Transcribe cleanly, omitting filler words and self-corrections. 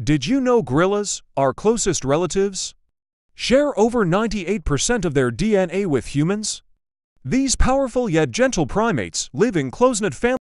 Did you know gorillas, our closest relatives, share over 98% of their DNA with humans? These powerful yet gentle primates live in close-knit families.